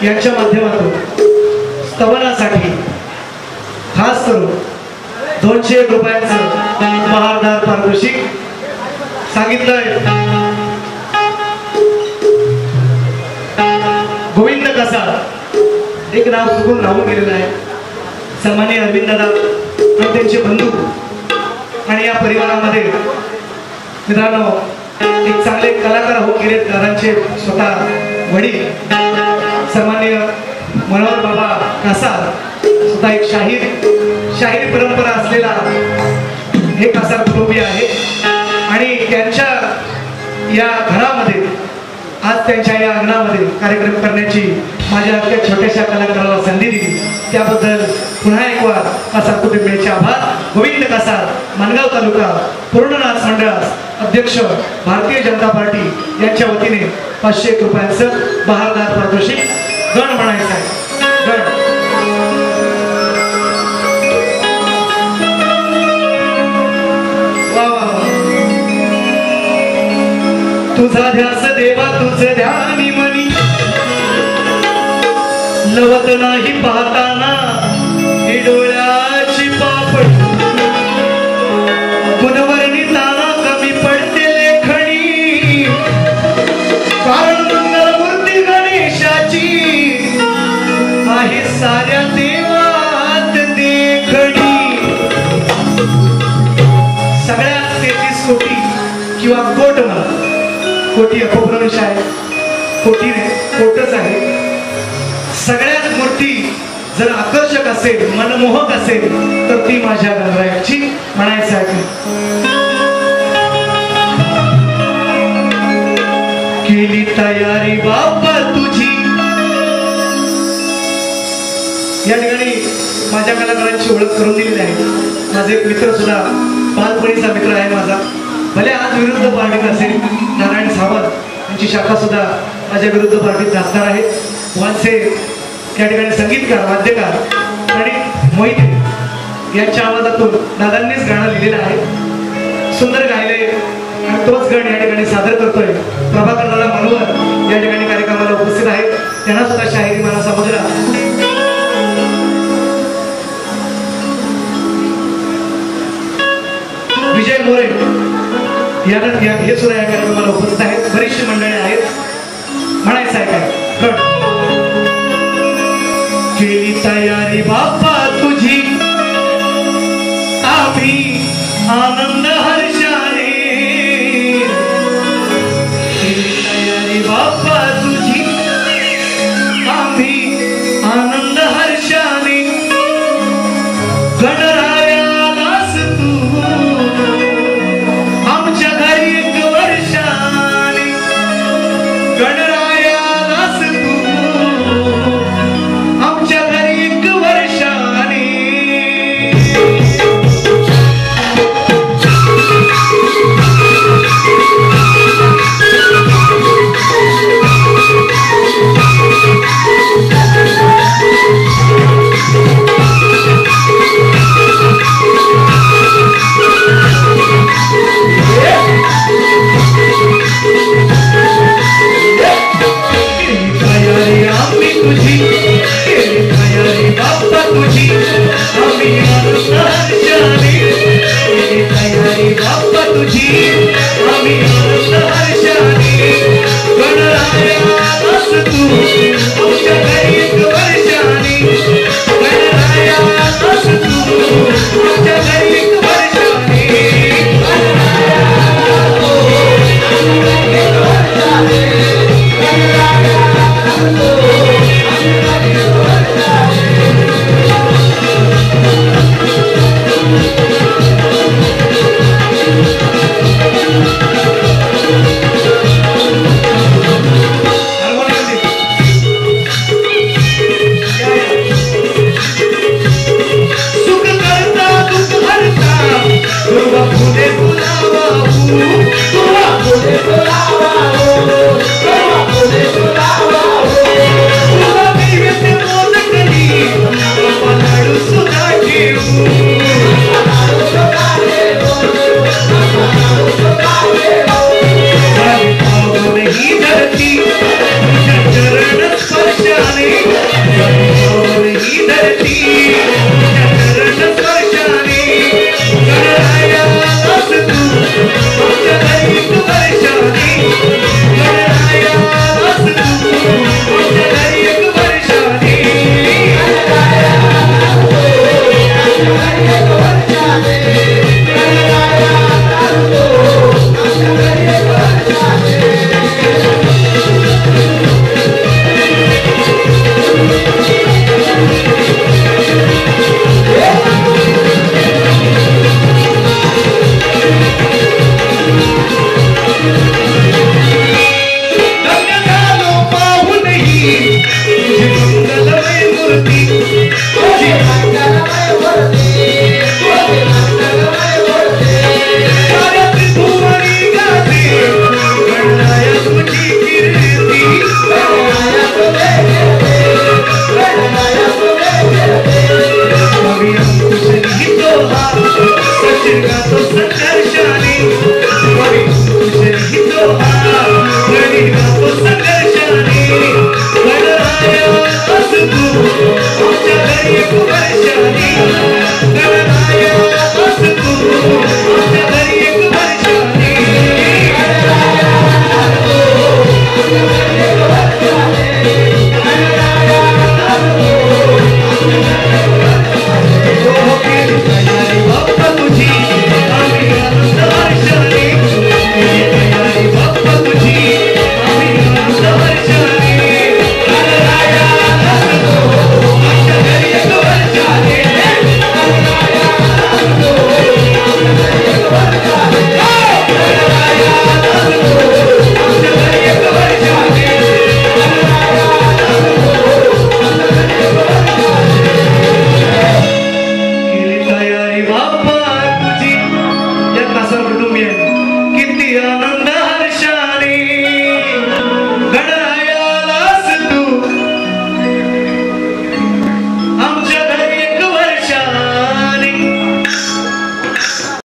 यांच्या माध्यमातून स्तवनासाठी खास करून 200 रुपयांचं बहारदार पारितोषिक सांगितलंय। गोविंद कसार एक नाव चुकून राहून गेलेलं आहे। सन्माननीय अरविंद दादा आणि त्यांचे बंधू आणि या परिवारामध्ये मित्रांनो एक चांगले कलाकार होऊन गेले। दादांचे स्वतः वडील सन्माननीय मनोहर बाबा कसार स्वतः एक शाहीर परंपरा असलेला हे कसार कुटुंबीय आहे आणि त्यांच्या या घरामध्ये आज त्यांच्या या अंगणामध्ये कार्यक्रम करण्याची माझ्या अख्ख्या छोट्याशा कलाकाराला संधी दिली त्याबद्दल पुन्हा एक वार कसार कुटुंबियांचे आभार। गोविंद कसार मानगाव तालुका पूर्ण नाच मंडळास अध्यक्ष भारतीय जनता पार्टी यांच्या वतीने 500 रुपयांचं बहारदार पारितोषिक गण म्हणायचं आहे। गण तुझा ध्यास देवा तुझ ध्यानी मनी लवत नाही पाहताना ही डोळ्याची पापड गुणवर्णी ताना कमी पडते लेखणी कारण मंगलमूर्ती गणेशाची आहे साऱ्या देवात देखणी। सगळ्यात 33 कोटी किंवा कोट म्हणा कोटी अपभ्रंश आहे कोटी कोटच आहे। सगळ्यात मूर्ती जर आकर्षक असेल मनमोहक असेल तर ती माझ्या गणरायाची म्हणायचं आहे। केली तयारी बाबा तुझी या ठिकाणी माझ्या कलाकारांची ओळख करून दिलेली आहे। माझे एक मित्र सुद्धा बालपणीचा मित्र आहे माझा भले आज विरुद्ध पार्टीत असेल नारायण सावंत यांची शाखा सुद्धा माझ्या विरुद्ध पार्टीत असणार आहे। वानसे या ठिकाणी संगीतकार वाद्यकार आणि मोहिते यांच्या आवाजातून दादांनीच गाणं लिहिलेलं आहे। सुंदर गायले आणि तोच गण या ठिकाणी सादर करतोय। प्रभाकर दादा मनोहर या ठिकाणी कार्यक्रमाला उपस्थित आहेत त्यांना सुद्धा शाहिरी मला समजला। विजय मोरे हे सुद्धा या कार्यक्रमाला उपस्थित आहेत। बरीचशी मंडळी आहेत म्हणायचं आहे काय गण केली तयारी बाप्पा तुझी आम्ही आनंद